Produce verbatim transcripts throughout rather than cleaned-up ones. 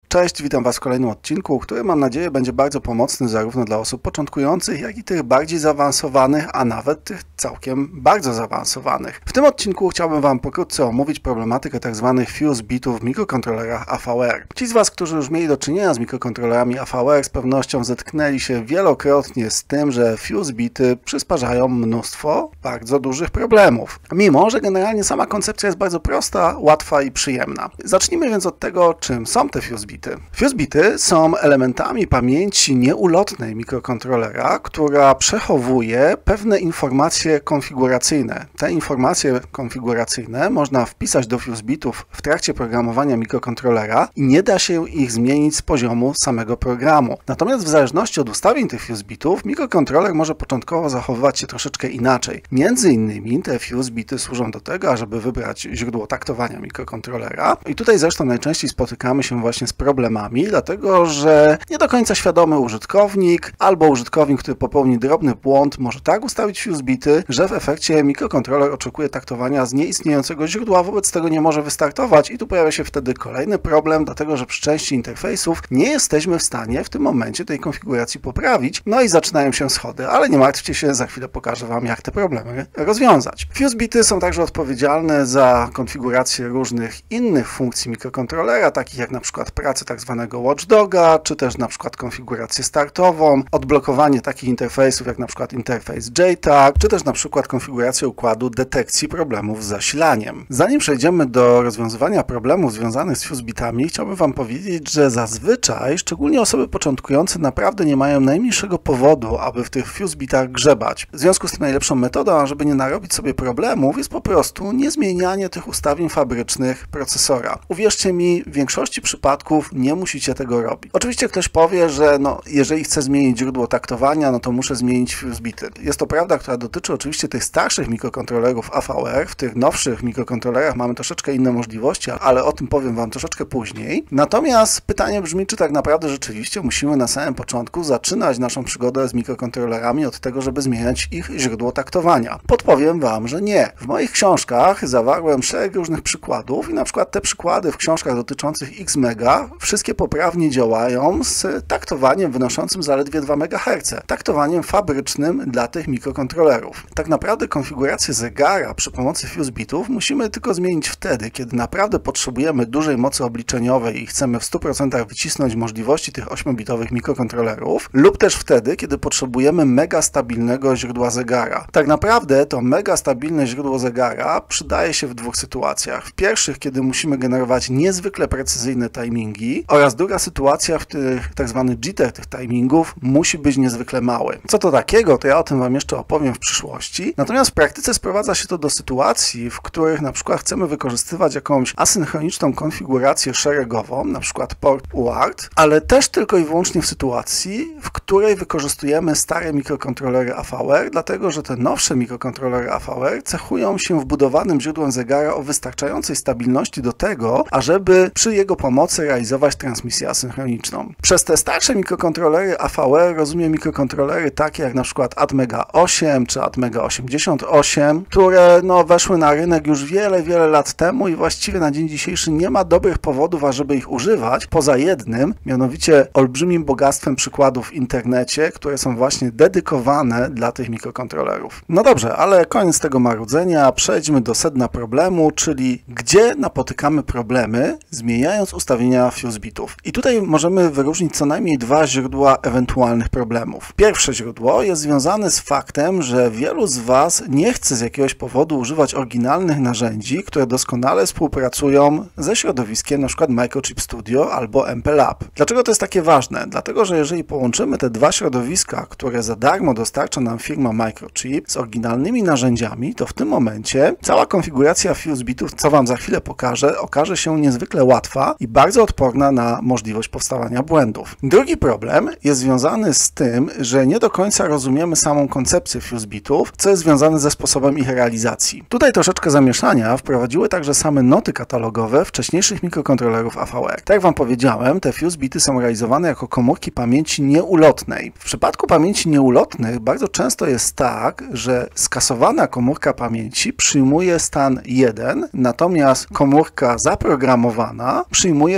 Cześć, witam Was w kolejnym odcinku, który mam nadzieję będzie bardzo pomocny zarówno dla osób początkujących, jak i tych bardziej zaawansowanych, a nawet tych całkiem bardzo zaawansowanych. W tym odcinku chciałbym Wam pokrótce omówić problematykę tzw. fuse bitów w mikrokontrolerach A V R. Ci z Was, którzy już mieli do czynienia z mikrokontrolerami A V R, z pewnością zetknęli się wielokrotnie z tym, że fuse bity przysparzają mnóstwo bardzo dużych problemów. Mimo że generalnie sama koncepcja jest bardzo prosta, łatwa i przyjemna. Zacznijmy więc od tego, czym są te fuse bity. Fuse bity są elementami pamięci nieulotnej mikrokontrolera, która przechowuje pewne informacje konfiguracyjne. Te informacje konfiguracyjne można wpisać do fuse bitów w trakcie programowania mikrokontrolera i nie da się ich zmienić z poziomu samego programu. Natomiast w zależności od ustawień tych fuse bitów, mikrokontroler może początkowo zachowywać się troszeczkę inaczej. Między innymi te fuse bity służą do tego, ażeby wybrać źródło taktowania mikrokontrolera. I tutaj zresztą najczęściej spotykamy się właśnie z problemami, dlatego że nie do końca świadomy użytkownik albo użytkownik, który popełni drobny błąd, może tak ustawić fuse bity, że w efekcie mikrokontroler oczekuje taktowania z nieistniejącego źródła, wobec tego nie może wystartować i tu pojawia się wtedy kolejny problem, dlatego że przy części interfejsów nie jesteśmy w stanie w tym momencie tej konfiguracji poprawić, no i zaczynają się schody, ale nie martwcie się, za chwilę pokażę Wam, jak te problemy rozwiązać. Fuse bity są także odpowiedzialne za konfigurację różnych innych funkcji mikrokontrolera, takich jak na przykład pracę tak zwanego watchdoga, czy też na przykład konfigurację startową, odblokowanie takich interfejsów jak na przykład interfejs J TAG, czy też na przykład konfigurację układu detekcji problemów z zasilaniem. Zanim przejdziemy do rozwiązywania problemów związanych z fuse bitami, chciałbym Wam powiedzieć, że zazwyczaj, szczególnie osoby początkujące, naprawdę nie mają najmniejszego powodu, aby w tych fuse bitach grzebać. W związku z tym najlepszą metodą, żeby nie narobić sobie problemów, jest po prostu niezmienianie tych ustawień fabrycznych procesora. Uwierzcie mi, w większości przypadków nie musicie tego robić. Oczywiście ktoś powie, że no, jeżeli chcę zmienić źródło taktowania, no to muszę zmienić fuse bity. Jest to prawda, która dotyczy oczywiście tych starszych mikrokontrolerów A V R. W tych nowszych mikrokontrolerach mamy troszeczkę inne możliwości, ale o tym powiem Wam troszeczkę później. Natomiast pytanie brzmi, czy tak naprawdę rzeczywiście musimy na samym początku zaczynać naszą przygodę z mikrokontrolerami od tego, żeby zmieniać ich źródło taktowania. Podpowiem Wam, że nie. W moich książkach zawarłem szereg różnych przykładów i na przykład te przykłady w książkach dotyczących X-Mega wszystkie poprawnie działają z taktowaniem wynoszącym zaledwie dwa megaherce. Taktowaniem fabrycznym dla tych mikrokontrolerów. Tak naprawdę konfigurację zegara przy pomocy fuse bitów musimy tylko zmienić wtedy, kiedy naprawdę potrzebujemy dużej mocy obliczeniowej i chcemy w stu procentach wycisnąć możliwości tych ośmiobitowych mikrokontrolerów, lub też wtedy, kiedy potrzebujemy mega stabilnego źródła zegara. Tak naprawdę to mega stabilne źródło zegara przydaje się w dwóch sytuacjach. W pierwszych, kiedy musimy generować niezwykle precyzyjne timingi, oraz druga sytuacja, w których tak zwany jitter tych timingów musi być niezwykle mały. Co to takiego, to ja o tym Wam jeszcze opowiem w przyszłości. Natomiast w praktyce sprowadza się to do sytuacji, w których na przykład chcemy wykorzystywać jakąś asynchroniczną konfigurację szeregową, na przykład port U A R T, ale też tylko i wyłącznie w sytuacji, w której wykorzystujemy stare mikrokontrolery A V R, dlatego że te nowsze mikrokontrolery A V R cechują się wbudowanym źródłem zegara o wystarczającej stabilności do tego, ażeby przy jego pomocy realizować transmisję asynchroniczną. Przez te starsze mikrokontrolery A V R rozumiem mikrokontrolery takie jak na przykład Atmega osiem czy Atmega osiemdziesiąt osiem, które no, weszły na rynek już wiele, wiele lat temu i właściwie na dzień dzisiejszy nie ma dobrych powodów, ażeby ich używać, poza jednym, mianowicie olbrzymim bogactwem przykładów w internecie, które są właśnie dedykowane dla tych mikrokontrolerów. No dobrze, ale koniec tego marudzenia, przejdźmy do sedna problemu, czyli gdzie napotykamy problemy, zmieniając ustawienia fuse bitów. I tutaj możemy wyróżnić co najmniej dwa źródła ewentualnych problemów. Pierwsze źródło jest związane z faktem, że wielu z Was nie chce z jakiegoś powodu używać oryginalnych narzędzi, które doskonale współpracują ze środowiskiem np. Microchip Studio albo M P Lab. Dlaczego to jest takie ważne? Dlatego, że jeżeli połączymy te dwa środowiska, które za darmo dostarcza nam firma Microchip z oryginalnymi narzędziami, to w tym momencie cała konfiguracja fuse bitów, co Wam za chwilę pokażę, okaże się niezwykle łatwa i bardzo odporna na możliwość powstawania błędów. Drugi problem jest związany z tym, że nie do końca rozumiemy samą koncepcję fuse bitów, co jest związane ze sposobem ich realizacji. Tutaj troszeczkę zamieszania wprowadziły także same noty katalogowe wcześniejszych mikrokontrolerów A V R. Tak jak Wam powiedziałem, te fuse bity są realizowane jako komórki pamięci nieulotnej. W przypadku pamięci nieulotnych bardzo często jest tak, że skasowana komórka pamięci przyjmuje stan jeden, natomiast komórka zaprogramowana przyjmuje stan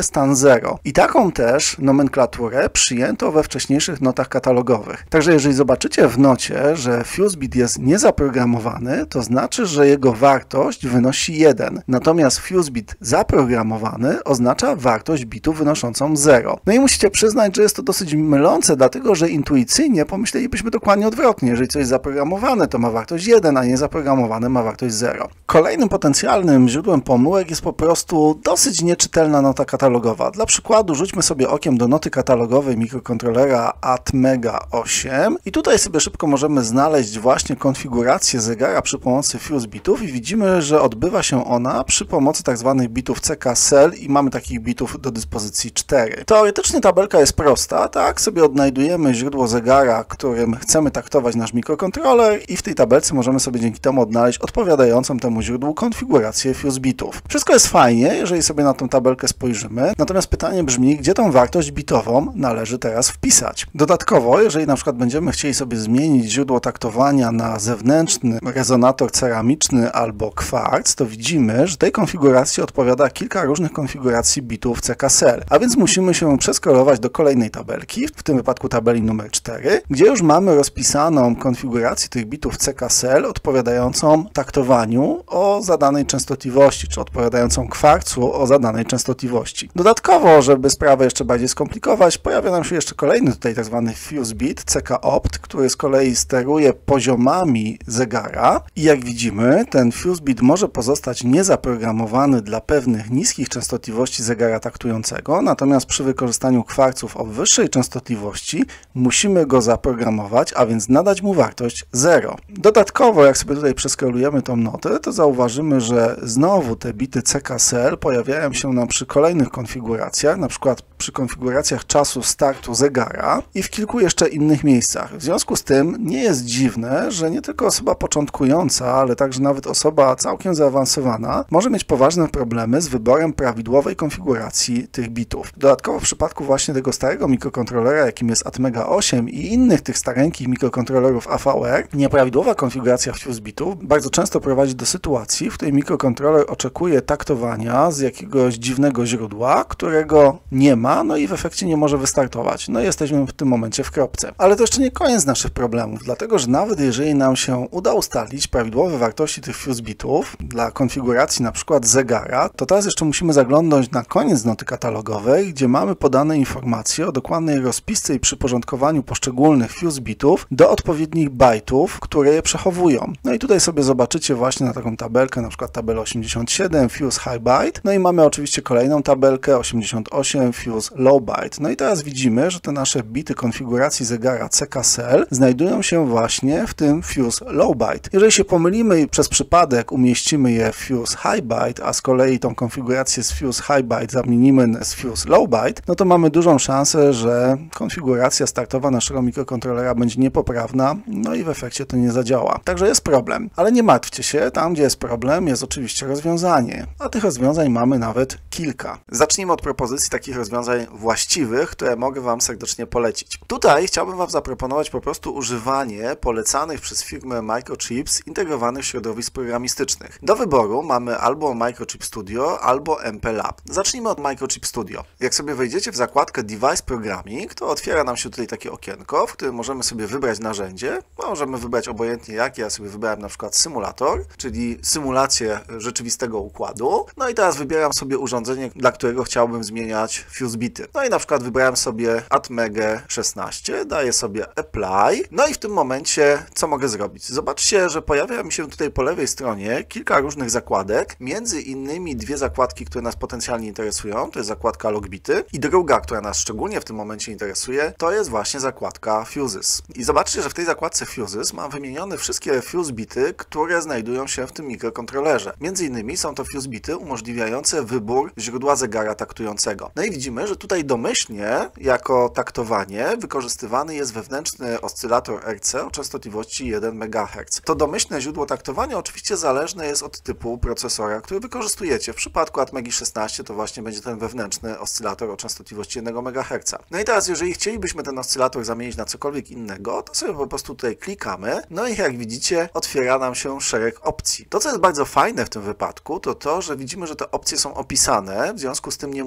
zero. I taką też nomenklaturę przyjęto we wcześniejszych notach katalogowych. Także jeżeli zobaczycie w nocie, że FuseBit jest niezaprogramowany, to znaczy, że jego wartość wynosi jeden. Natomiast FuseBit zaprogramowany oznacza wartość bitu wynoszącą zero. No i musicie przyznać, że jest to dosyć mylące, dlatego że intuicyjnie pomyślelibyśmy dokładnie odwrotnie. Jeżeli coś jest zaprogramowane, to ma wartość jeden, a niezaprogramowane ma wartość zero. Kolejnym potencjalnym źródłem pomyłek jest po prostu dosyć nieczytelna nota katalogowa. Dla przykładu rzućmy sobie okiem do noty katalogowej mikrokontrolera Atmega osiem i tutaj sobie szybko możemy znaleźć właśnie konfigurację zegara przy pomocy FuseBitów i widzimy, że odbywa się ona przy pomocy tzw. bitów C K S L i mamy takich bitów do dyspozycji cztery. Teoretycznie tabelka jest prosta, tak? Sobie odnajdujemy źródło zegara, którym chcemy taktować nasz mikrokontroler i w tej tabelce możemy sobie dzięki temu odnaleźć odpowiadającą temu źródłu konfigurację FuseBitów. Wszystko jest fajnie, jeżeli sobie na tą tabelkę spojrzymy, natomiast pytanie brzmi, gdzie tą wartość bitową należy teraz wpisać. Dodatkowo, jeżeli na przykład będziemy chcieli sobie zmienić źródło taktowania na zewnętrzny rezonator ceramiczny albo kwarc, to widzimy, że tej konfiguracji odpowiada kilka różnych konfiguracji bitów C K S L, a więc musimy się przeskrolować do kolejnej tabelki, w tym wypadku tabeli numer cztery, gdzie już mamy rozpisaną konfigurację tych bitów C K S L odpowiadającą taktowaniu o zadanej częstotliwości, czy odpowiadającą kwarcu o zadanej częstotliwości. Dodatkowo, żeby sprawę jeszcze bardziej skomplikować, pojawia nam się jeszcze kolejny tutaj tak zwany FuseBit C K opt, który z kolei steruje poziomami zegara i jak widzimy, ten FuseBit może pozostać niezaprogramowany dla pewnych niskich częstotliwości zegara taktującego, natomiast przy wykorzystaniu kwarców o wyższej częstotliwości musimy go zaprogramować, a więc nadać mu wartość zero. Dodatkowo, jak sobie tutaj przeskrolujemy tą notę, to zauważymy, że znowu te bity C K S L pojawiają się nam przy kolejnych konfiguracjach, na przykład przy konfiguracjach czasu startu zegara i w kilku jeszcze innych miejscach. W związku z tym nie jest dziwne, że nie tylko osoba początkująca, ale także nawet osoba całkiem zaawansowana może mieć poważne problemy z wyborem prawidłowej konfiguracji tych bitów. Dodatkowo w przypadku właśnie tego starego mikrokontrolera, jakim jest Atmega osiem i innych tych stareńkich mikrokontrolerów A V R, nieprawidłowa konfiguracja FuseBitów bardzo często prowadzi do sytuacji, w której mikrokontroler oczekuje taktowania z jakiegoś dziwnego źródła, którego nie ma, no i w efekcie nie może wystartować. No i jesteśmy w tym momencie w kropce. Ale to jeszcze nie koniec naszych problemów, dlatego że nawet jeżeli nam się uda ustalić prawidłowe wartości tych FuseBitów dla konfiguracji na przykład zegara, to teraz jeszcze musimy zaglądnąć na koniec noty katalogowej, gdzie mamy podane informacje o dokładnej rozpisce i przyporządkowaniu poszczególnych FuseBitów do odpowiednich bajtów, które je przechowują. No i tutaj sobie zobaczycie właśnie na taką tabelkę, na przykład tabelę osiemdziesiąt siedem, Fuse High Byte, no i mamy oczywiście kolejną tabelkę osiemdziesiąt osiem, Fuse Low Byte. No i teraz widzimy, że te nasze bity konfiguracji zegara C K S L znajdują się właśnie w tym Fuse Low Byte. Jeżeli się pomylimy i przez przypadek umieścimy je w Fuse High Byte, a z kolei tą konfigurację z Fuse High Byte zamienimy z Fuse Low Byte, no to mamy dużą szansę, że konfiguracja startowa naszego mikrokontrolera będzie niepoprawna, no i w efekcie to nie zadziała. Także jest problem. Ale nie martwcie się, tam gdzie jest problem, jest oczywiście rozwiązanie. A tych rozwiązań mamy nawet kilka. Zacznijmy od propozycji takich rozwiązań właściwych, które mogę Wam serdecznie polecić. Tutaj chciałbym Wam zaproponować po prostu używanie polecanych przez firmę Microchips integrowanych środowisk programistycznych. Do wyboru mamy albo Microchip Studio, albo M P Lab. Zacznijmy od Microchip Studio. Jak sobie wejdziecie w zakładkę Device Programming, to otwiera nam się tutaj takie okienko, w którym możemy sobie wybrać narzędzie. Możemy wybrać obojętnie jakie. Ja sobie wybrałem na przykład symulator, czyli symulację rzeczywistego układu. No i teraz wybieram sobie urządzenie, dla którego chciałbym zmieniać FuseBity. No i na przykład wybrałem sobie Atmega szesnaście, daję sobie Apply. No i w tym momencie co mogę zrobić? Zobaczcie, że pojawia mi się tutaj po lewej stronie kilka różnych zakładek, między innymi dwie zakładki, które nas potencjalnie interesują, to jest zakładka Logbity i druga, która nas szczególnie w tym momencie interesuje, to jest właśnie zakładka Fuses. I zobaczcie, że w tej zakładce Fuses mam wymienione wszystkie FuseBity, które znajdują się w tym mikrokontrolerze. Między innymi są to FuseBity umożliwiające wybór źródła zegara taktującego. No i widzimy, że tutaj domyślnie jako taktowanie wykorzystywany jest wewnętrzny oscylator R C o częstotliwości jeden megaherc. To domyślne źródło taktowania oczywiście zależne jest od typu procesora, który wykorzystujecie. W przypadku Atmegi szesnaście to właśnie będzie ten wewnętrzny oscylator o częstotliwości jeden megaherc. No i teraz, jeżeli chcielibyśmy ten oscylator zamienić na cokolwiek innego, to sobie po prostu tutaj klikamy, no i jak widzicie, otwiera nam się szereg opcji. To, co jest bardzo fajne w tym wypadku, to to, że widzimy, że te opcje są opisane, w związku z tym nie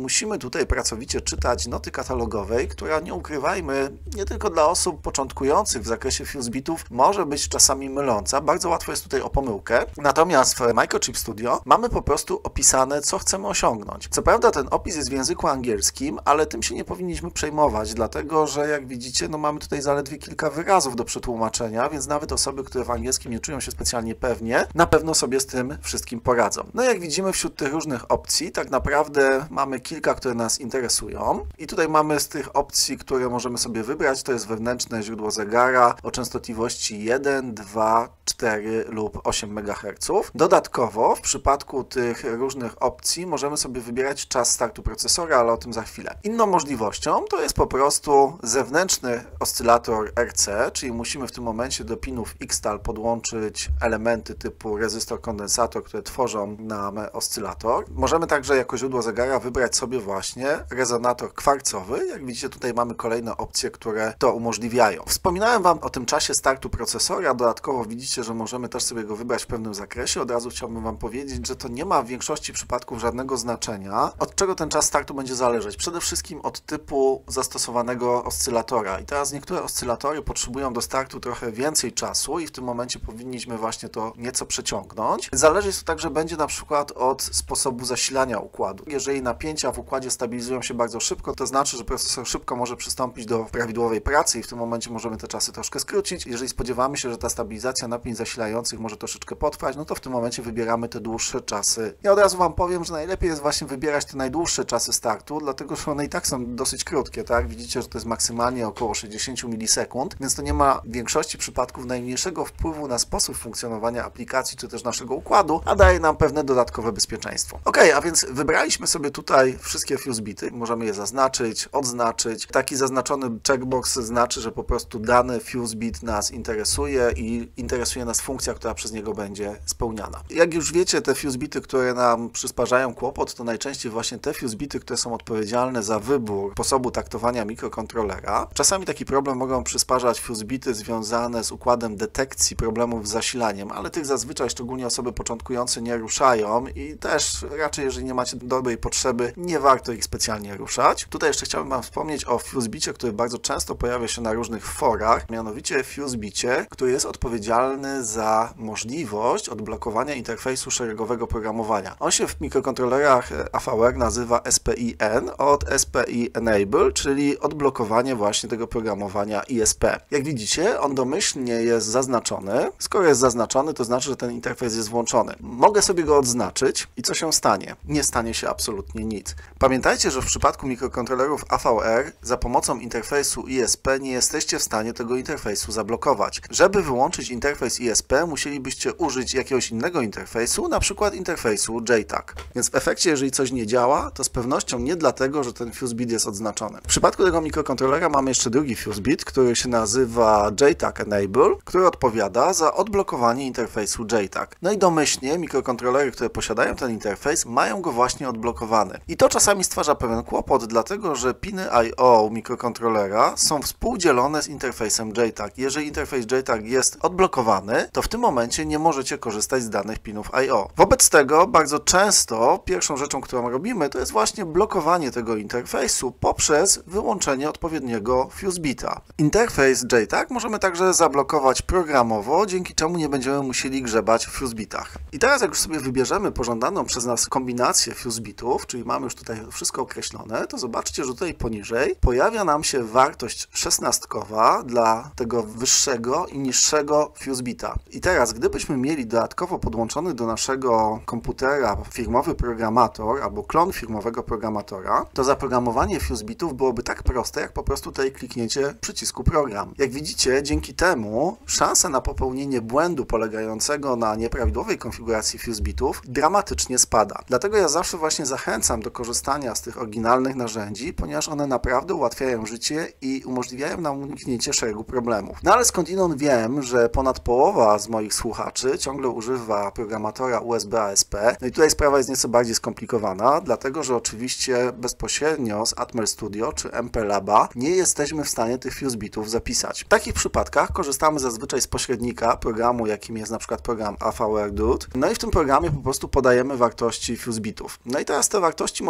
musimy tutaj pracowicie czytać noty katalogowej, która, nie ukrywajmy, nie tylko dla osób początkujących w zakresie FuseBitów może być czasami myląca. Bardzo łatwo jest tutaj o pomyłkę. Natomiast w Microchip Studio mamy po prostu opisane, co chcemy osiągnąć. Co prawda ten opis jest w języku angielskim, ale tym się nie powinniśmy przejmować, dlatego że jak widzicie, no mamy tutaj zaledwie kilka wyrazów do przetłumaczenia, więc nawet osoby, które w angielskim nie czują się specjalnie pewnie, na pewno sobie z tym wszystkim poradzą. No jak widzimy, wśród tych różnych opcji tak naprawdę mamy kilka, które nas interesują i tutaj mamy z tych opcji, które możemy sobie wybrać, to jest wewnętrzne źródło zegara o częstotliwości jeden, dwa, cztery lub osiem megaherców. Dodatkowo w przypadku tych różnych opcji możemy sobie wybierać czas startu procesora, ale o tym za chwilę. Inną możliwością to jest po prostu zewnętrzny oscylator R C, czyli musimy w tym momencie do pinów X-Tal podłączyć elementy typu rezystor, kondensator, które tworzą nam oscylator. Możemy także jako źródło zegara wybrać sobie właśnie rezonator kwarcowy. Jak widzicie, tutaj mamy kolejne opcje, które to umożliwiają. Wspominałem Wam o tym czasie startu procesora, dodatkowo widzicie, że możemy też sobie go wybrać w pewnym zakresie. Od razu chciałbym Wam powiedzieć, że to nie ma w większości przypadków żadnego znaczenia, od czego ten czas startu będzie zależeć. Przede wszystkim od typu zastosowanego oscylatora. I teraz niektóre oscylatory potrzebują do startu trochę więcej czasu i w tym momencie powinniśmy właśnie to nieco przeciągnąć. Zależeć to także będzie na przykład od sposobu zasilania układu. Jeżeli napięcia w układzie stabilizują się bardzo szybko, to znaczy, że procesor szybko może przystąpić do prawidłowej pracy i w tym momencie możemy te czasy troszkę skrócić. Jeżeli spodziewamy się, że ta stabilizacja napięć zasilających może troszeczkę potrwać, no to w tym momencie wybieramy te dłuższe czasy. Ja od razu Wam powiem, że najlepiej jest właśnie wybierać te najdłuższe czasy startu, dlatego że one i tak są dosyć krótkie, tak? Widzicie, że to jest maksymalnie około sześćdziesiąt milisekund, więc to nie ma w większości przypadków najmniejszego wpływu na sposób funkcjonowania aplikacji, czy też naszego układu, a daje nam pewne dodatkowe bezpieczeństwo. Ok, a więc wybraliśmy sobie tutaj wszystkie FuseBity, możemy je zaznaczyć, odznaczyć. Taki zaznaczony checkbox znaczy, że po prostu dany FuseBit nas interesuje i interesuje nas funkcja, która przez niego będzie spełniana. Jak już wiecie, te FuseBity, które nam przysparzają kłopot, to najczęściej właśnie te FuseBity, które są odpowiedzialne za wybór sposobu taktowania mikrokontrolera. Czasami taki problem mogą przysparzać FuseBity związane z układem detekcji problemów z zasilaniem, ale tych zazwyczaj szczególnie osoby początkujące nie ruszają i też raczej, jeżeli nie macie dobrej potrzeby, nie warto ich specjalnie ruszać. Tutaj jeszcze chciałbym Wam wspomnieć o FuseBicie, który bardzo często pojawia się na różnych forach, mianowicie FuseBicie, który jest odpowiedzialny za możliwość odblokowania interfejsu szeregowego programowania. On się w mikrokontrolerach A V R nazywa S P I N od S P I Enable, czyli odblokowanie właśnie tego programowania I S P. Jak widzicie, on domyślnie jest zaznaczony. Skoro jest zaznaczony, to znaczy, że ten interfejs jest włączony. Mogę sobie go odznaczyć i co się stanie? Nie stanie się absolutnie nic. Pamiętajcie, że w przypadku mikrokontrolerów A V R za pomocą interfejsu I S P nie jesteście w stanie tego interfejsu zablokować. Żeby wyłączyć interfejs I S P, musielibyście użyć jakiegoś innego interfejsu, na przykład interfejsu J TAG. Więc w efekcie, jeżeli coś nie działa, to z pewnością nie dlatego, że ten FuseBit jest odznaczony. W przypadku tego mikrokontrolera mamy jeszcze drugi FuseBit, który się nazywa J TAG Enable, który odpowiada za odblokowanie interfejsu J TAG. No i domyślnie mikrokontrolery, które posiadają ten interfejs, mają go właśnie odblokowany. I to czasami stwarza pewien kłopot, dlatego że piny I O mikrokontrolera są współdzielone z interfejsem J TAG. Jeżeli interfejs J TAG jest odblokowany, to w tym momencie nie możecie korzystać z danych pinów I O. Wobec tego bardzo często pierwszą rzeczą, którą robimy, to jest właśnie blokowanie tego interfejsu poprzez wyłączenie odpowiedniego FuseBita. Interfejs J TAG możemy także zablokować programowo, dzięki czemu nie będziemy musieli grzebać w FuseBitach. I teraz jak już sobie wybierzemy pożądaną przez nas kombinację FuseBitów, czyli mamy już tutaj wszystko określone, to zobaczcie, że tutaj poniżej pojawia nam się wartość szesnastkowa dla tego wyższego i niższego FuseBita. I teraz, gdybyśmy mieli dodatkowo podłączony do naszego komputera firmowy programator albo klon firmowego programatora, to zaprogramowanie FuseBitów byłoby tak proste, jak po prostu tutaj kliknięcie przycisku program. Jak widzicie, dzięki temu szansa na popełnienie błędu polegającego na nieprawidłowej konfiguracji FuseBitów dramatycznie spada. Dlatego ja zawsze właśnie zachęcam do korzystania z tych oryginalnych narzędzi, ponieważ one naprawdę ułatwiają życie i umożliwiają nam uniknięcie szeregu problemów. No ale skądinąd wiem, że ponad połowa z moich słuchaczy ciągle używa programatora U S B A S P. No i tutaj sprawa jest nieco bardziej skomplikowana, dlatego że oczywiście bezpośrednio z Atmel Studio czy M P Laba nie jesteśmy w stanie tych FuseBitów zapisać. W takich przypadkach korzystamy zazwyczaj z pośrednika programu, jakim jest na przykład program A V R D U T. No i w tym programie po prostu podajemy wartości FuseBitów. No i teraz te wartości możemy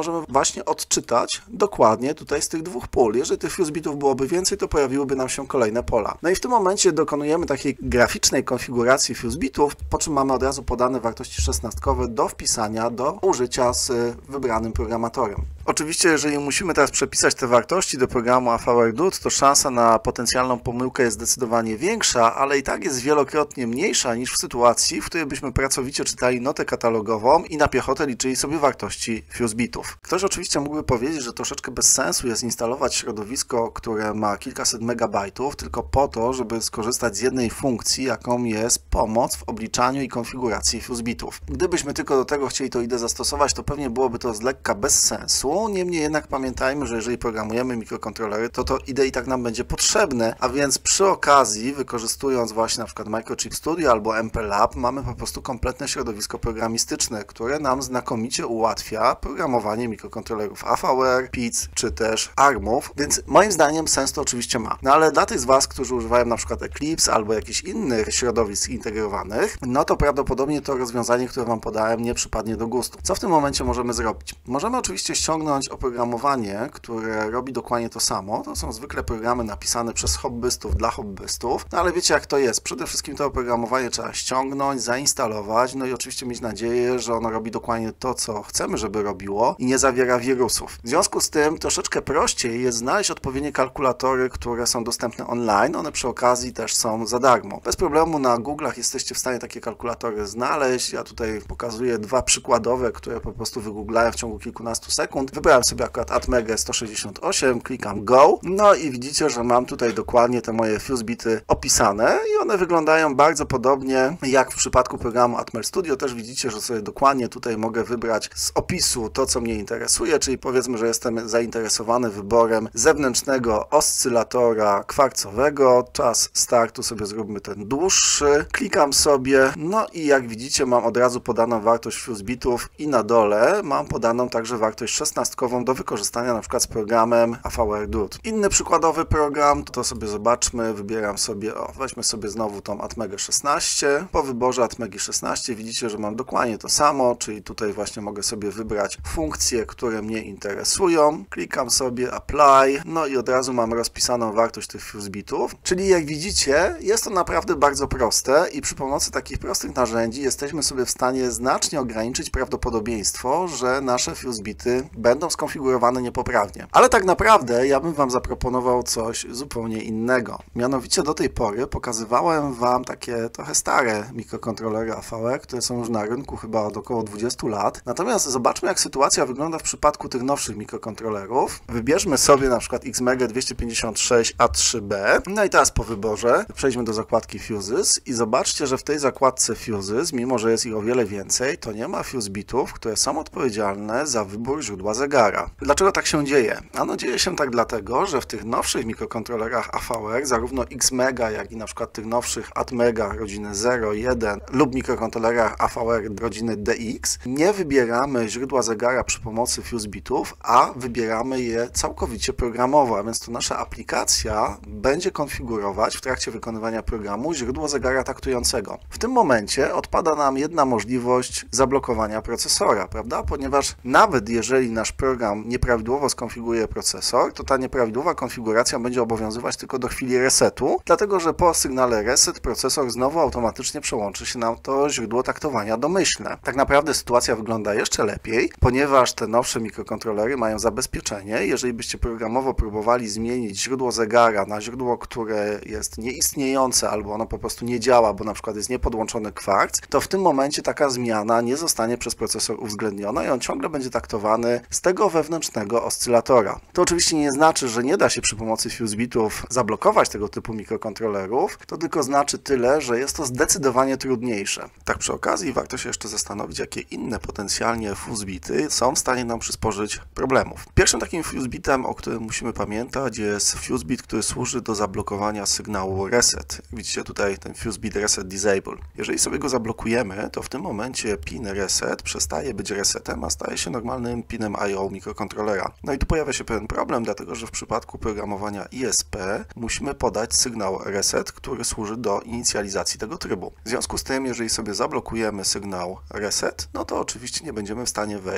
możemy właśnie odczytać dokładnie tutaj z tych dwóch pól. Jeżeli tych fuse bitów byłoby więcej, to pojawiłyby nam się kolejne pola. No i w tym momencie dokonujemy takiej graficznej konfiguracji fuse bitów, po czym mamy od razu podane wartości szesnastkowe do wpisania, do użycia z wybranym programatorem. Oczywiście, jeżeli musimy teraz przepisać te wartości do programu A V R D U T, to szansa na potencjalną pomyłkę jest zdecydowanie większa, ale i tak jest wielokrotnie mniejsza niż w sytuacji, w której byśmy pracowicie czytali notę katalogową i na piechotę liczyli sobie wartości fuse bitów. Ktoś oczywiście mógłby powiedzieć, że troszeczkę bez sensu jest instalować środowisko, które ma kilkaset megabajtów, tylko po to, żeby skorzystać z jednej funkcji, jaką jest pomoc w obliczaniu i konfiguracji fuse bitów. Gdybyśmy tylko do tego chcieli to I D E zastosować, to pewnie byłoby to z lekka bez sensu. Niemniej jednak pamiętajmy, że jeżeli programujemy mikrokontrolery, to to I D E i tak nam będzie potrzebne, a więc przy okazji, wykorzystując właśnie na przykład Microchip Studio albo M P Lab, mamy po prostu kompletne środowisko programistyczne, które nam znakomicie ułatwia programowanie mikrokontrolerów A V R, P I C czy też ARMów, więc moim zdaniem sens to oczywiście ma. No ale dla tych z Was, którzy używają na przykład Eclipse albo jakichś innych środowisk integrowanych, no to prawdopodobnie to rozwiązanie, które Wam podałem, nie przypadnie do gustu. Co w tym momencie możemy zrobić? Możemy oczywiście ściągnąć oprogramowanie, które robi dokładnie to samo. To są zwykle programy napisane przez hobbystów dla hobbystów, no ale wiecie jak to jest. Przede wszystkim to oprogramowanie trzeba ściągnąć, zainstalować, no i oczywiście mieć nadzieję, że ono robi dokładnie to, co chcemy, żeby robiło i nie zawiera wirusów. W związku z tym troszeczkę prościej jest znaleźć odpowiednie kalkulatory, które są dostępne online. One przy okazji też są za darmo. Bez problemu na Google'ach jesteście w stanie takie kalkulatory znaleźć. Ja tutaj pokazuję dwa przykładowe, które po prostu wygooglałem w ciągu kilkunastu sekund. Wybrałem sobie akurat Atmega sto sześćdziesiąt osiem, klikam Go, no i widzicie, że mam tutaj dokładnie te moje fuse bity opisane i one wyglądają bardzo podobnie jak w przypadku programu Atmel Studio. Też widzicie, że sobie dokładnie tutaj mogę wybrać z opisu to, co mnie interesuje, czyli powiedzmy, że jestem zainteresowany wyborem zewnętrznego oscylatora kwarcowego. Czas startu sobie zróbmy ten dłuższy. Klikam sobie, no i jak widzicie, mam od razu podaną wartość fuse bitów i na dole mam podaną także wartość szesnastkową do wykorzystania na przykład z programem A V R D U T. Inny przykładowy program, to sobie zobaczmy, wybieram sobie, o, weźmy sobie znowu tą Atmegę szesnaście. Po wyborze Atmegi szesnaście widzicie, że mam dokładnie to samo, czyli tutaj właśnie mogę sobie wybrać funkcje, które mnie interesują. Klikam sobie Apply, no i od razu mam rozpisaną wartość tych fuse bitów. Czyli jak widzicie, jest to naprawdę bardzo proste i przy pomocy takich prostych narzędzi jesteśmy sobie w stanie znacznie ograniczyć prawdopodobieństwo, że nasze fuse bity będą skonfigurowane niepoprawnie. Ale tak naprawdę ja bym Wam zaproponował coś zupełnie innego. Mianowicie do tej pory pokazywałem Wam takie trochę stare mikrokontrolery A V R, które są już na rynku chyba od około dwudziestu lat. Natomiast zobaczmy, jak sytuacja wygląda w przypadku tych nowszych mikrokontrolerów. Wybierzmy sobie na przykład Xmega dwieście pięćdziesiąt sześć A trzy B. No i teraz po wyborze przejdźmy do zakładki Fuses i zobaczcie, że w tej zakładce Fuses, mimo że jest ich o wiele więcej, to nie ma fuse bitów, które są odpowiedzialne za wybór źródła zegara. Dlaczego tak się dzieje? Ano dzieje się tak dlatego, że w tych nowszych mikrokontrolerach A V R, zarówno Xmega, jak i na przykład tych nowszych Atmega rodziny zero, jeden lub mikrokontrolerach A V R rodziny D X, nie wybieramy źródła zegara przy pomocy fuse bitów, a wybieramy je całkowicie programowo, a więc to nasza aplikacja będzie konfigurować w trakcie wykonywania programu źródło zegara taktującego. W tym momencie odpada nam jedna możliwość zablokowania procesora, prawda? Ponieważ nawet jeżeli nasz program nieprawidłowo skonfiguruje procesor, to ta nieprawidłowa konfiguracja będzie obowiązywać tylko do chwili resetu, dlatego że po sygnale reset procesor znowu automatycznie przełączy się na to źródło taktowania domyślne. Tak naprawdę sytuacja wygląda jeszcze lepiej, ponieważ te nowsze mikrokontrolery mają zabezpieczenie. Jeżeli byście programowo próbowali zmienić źródło zegara na źródło, które jest nieistniejące albo ono po prostu nie działa, bo na przykład jest niepodłączony kwarc, to w tym momencie taka zmiana nie zostanie przez procesor uwzględniona i on ciągle będzie taktowany z tego wewnętrznego oscylatora. To oczywiście nie znaczy, że nie da się przy pomocy fuse bitów zablokować tego typu mikrokontrolerów, to tylko znaczy tyle, że jest to zdecydowanie trudniejsze. Tak przy okazji warto się jeszcze zastanowić, jakie inne potencjalnie fuse bity są w stanie nam przysporzyć problemów. Pierwszym takim fuse bitem, o którym musimy pamiętać, jest fuse bit, który służy do zablokowania sygnału reset. Widzicie tutaj ten fuse bit reset disable. Jeżeli sobie go zablokujemy, to w tym momencie pin reset przestaje być resetem, a staje się normalnym pinem I O mikrokontrolera. No i tu pojawia się pewien problem, dlatego że w przypadku programowania I S P musimy podać sygnał reset, który służy do inicjalizacji tego trybu. W związku z tym, jeżeli sobie zablokujemy sygnał reset, no to oczywiście nie będziemy w stanie wejść w tryb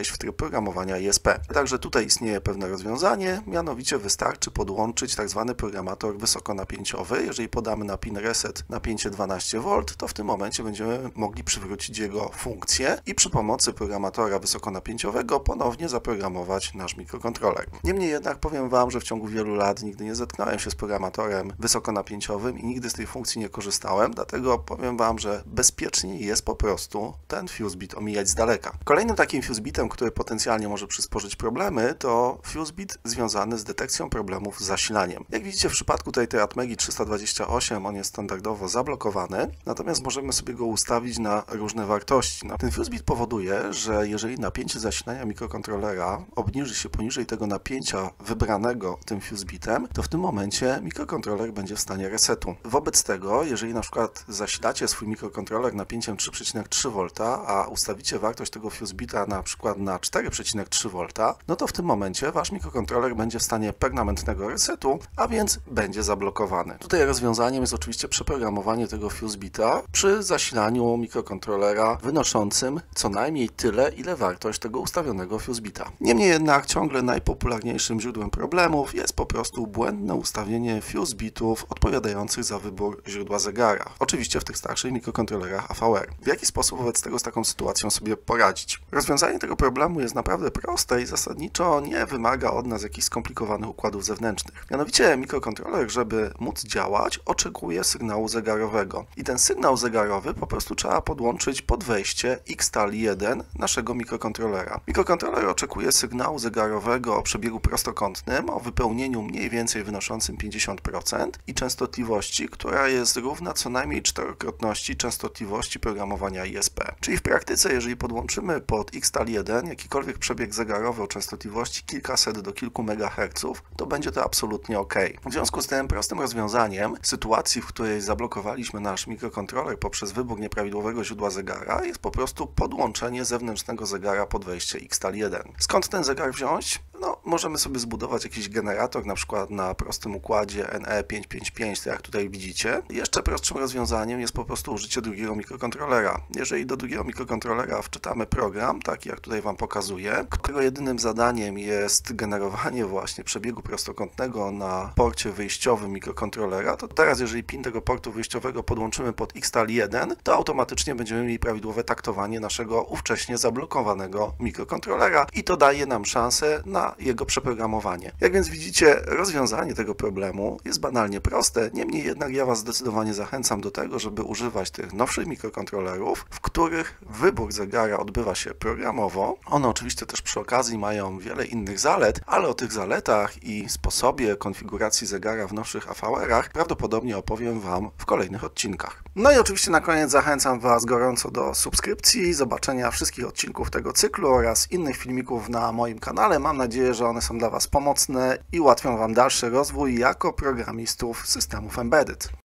programowania I S P. Także tutaj istnieje pewne rozwiązanie, mianowicie wystarczy podłączyć tak zwany programator wysokonapięciowy. Jeżeli podamy na pin reset napięcie dwanaście wolt, to w tym momencie będziemy mogli przywrócić jego funkcję i przy pomocy programatora wysokonapięciowego ponownie zaprogramować nasz mikrokontroler. Niemniej jednak powiem Wam, że w ciągu wielu lat nigdy nie zetknąłem się z programatorem wysokonapięciowym i nigdy z tej funkcji nie korzystałem, dlatego powiem Wam, że bezpieczniej jest po prostu ten fuse bit omijać z daleka. Kolejnym takim fuse bitem, który potencjalnie może przysporzyć problemy, to fuse bit związany z detekcją problemów z zasilaniem. Jak widzicie, w przypadku tej Atmegi trzysta dwadzieścia osiem on jest standardowo zablokowany, natomiast możemy sobie go ustawić na różne wartości. Ten fuse bit powoduje, że jeżeli napięcie zasilania mikrokontrolera obniży się poniżej tego napięcia wybranego tym fuse bitem, to w tym momencie mikrokontroler będzie w stanie resetu. Wobec tego, jeżeli na przykład zasilacie swój mikrokontroler napięciem trzy przecinek trzy wolta, a ustawicie wartość tego fuse bita na przykład na cztery przecinek trzy wolta, no to w tym momencie wasz mikrokontroler będzie w stanie permanentnego resetu, a więc będzie zablokowany. Tutaj rozwiązaniem jest oczywiście przeprogramowanie tego fuse bita przy zasilaniu mikrokontrolera wynoszącym co najmniej tyle, ile wartość tego ustawionego fuse bita. Niemniej jednak ciągle najpopularniejszym źródłem problemów jest po prostu błędne ustawienie fuse bitów odpowiadających za wybór źródła zegara. Oczywiście w tych starszych mikrokontrolerach A V R. W jaki sposób wobec tego z taką sytuacją sobie poradzić? Rozwiązanie tego problemu jest naprawdę proste i zasadniczo nie wymaga od nas jakichś skomplikowanych układów zewnętrznych. Mianowicie mikrokontroler, żeby móc działać, oczekuje sygnału zegarowego. I ten sygnał zegarowy po prostu trzeba podłączyć pod wejście X T A L jeden naszego mikrokontrolera. Mikrokontroler oczekuje sygnału zegarowego o przebiegu prostokątnym, o wypełnieniu mniej więcej wynoszącym pięćdziesiąt procent i częstotliwości, która jest równa co najmniej czterokrotności częstotliwości programowania I S P. Czyli w praktyce, jeżeli podłączymy pod X T A L jeden jakikolwiek przebieg zegarowy o częstotliwości kilkaset do kilku megaherców, to będzie to absolutnie ok. W związku z tym prostym rozwiązaniem sytuacji, w której zablokowaliśmy nasz mikrokontroler poprzez wybór nieprawidłowego źródła zegara, jest po prostu podłączenie zewnętrznego zegara pod wejście X T A L jeden. Skąd ten zegar wziąć? No, możemy sobie zbudować jakiś generator, na przykład na prostym układzie N E pięćset pięćdziesiąt pięć, tak jak tutaj widzicie. Jeszcze prostszym rozwiązaniem jest po prostu użycie drugiego mikrokontrolera. Jeżeli do drugiego mikrokontrolera wczytamy program, taki jak tutaj Wam pokazuję, którego jedynym zadaniem jest generowanie właśnie przebiegu prostokątnego na porcie wyjściowym mikrokontrolera, to teraz jeżeli pin tego portu wyjściowego podłączymy pod X T A L jeden, to automatycznie będziemy mieli prawidłowe taktowanie naszego ówcześnie zablokowanego mikrokontrolera i to daje nam szansę na jego przeprogramowanie. Jak więc widzicie, rozwiązanie tego problemu jest banalnie proste, niemniej jednak ja Was zdecydowanie zachęcam do tego, żeby używać tych nowszych mikrokontrolerów, w których wybór zegara odbywa się programowo. One oczywiście też przy okazji mają wiele innych zalet, ale o tych zaletach i sposobie konfiguracji zegara w nowszych A V R-ach prawdopodobnie opowiem Wam w kolejnych odcinkach. No i oczywiście na koniec zachęcam Was gorąco do subskrypcji, zobaczenia wszystkich odcinków tego cyklu oraz innych filmików na moim kanale. Mam nadzieję, że one są dla Was pomocne i ułatwią Wam dalszy rozwój jako programistów systemów embedded.